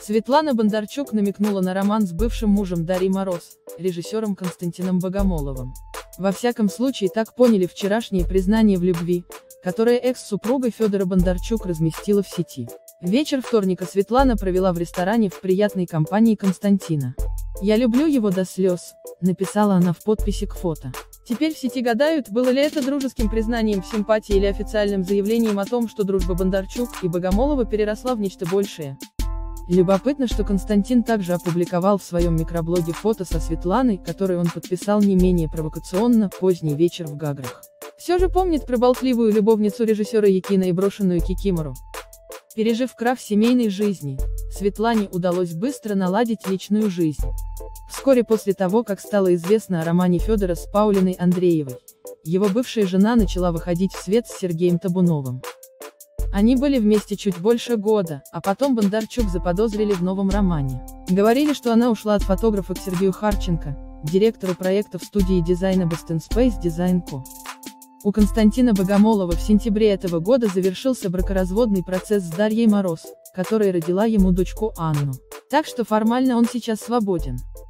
Светлана Бондарчук намекнула на роман с бывшим мужем Дарьи Мороз, режиссером Константином Богомоловым. Во всяком случае, так поняли вчерашнее признание в любви, которое экс-супруга Федора Бондарчук разместила в сети. Вечер вторника Светлана провела в ресторане в приятной компании Константина. «Я люблю его до слез», — написала она в подписи к фото. Теперь в сети гадают, было ли это дружеским признанием в симпатии или официальным заявлением о том, что дружба Бондарчук и Богомолова переросла в нечто большее. Любопытно, что Константин также опубликовал в своем микроблоге фото со Светланой, которое он подписал не менее провокационно «Поздний вечер в Гаграх». Все же помнит про болтливую любовницу режиссера Якина и брошенную Кикимору. Пережив крах семейной жизни, Светлане удалось быстро наладить личную жизнь. Вскоре после того, как стало известно о романе Федора с Паулиной Андреевой, его бывшая жена начала выходить в свет с Сергеем Табуновым. Они были вместе чуть больше года, а потом Бондарчук заподозрили в новом романе. Говорили, что она ушла от фотографа к Сергею Харченко, директору проектов студии дизайна Boston Space Design Co. У Константина Богомолова в сентябре этого года завершился бракоразводный процесс с Дарьей Мороз, которая родила ему дочку Анну. Так что формально он сейчас свободен.